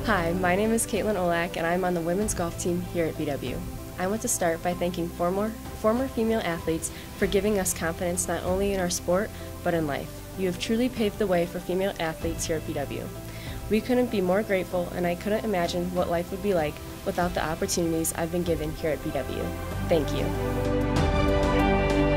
Hi, my name is Kaitlynn Olak and I'm on the women's golf team here at BW. I want to start by thanking former female athletes for giving us confidence not only in our sport, but in life. You have truly paved the way for female athletes here at BW. We couldn't be more grateful, and I couldn't imagine what life would be like without the opportunities I've been given here at BW. Thank you.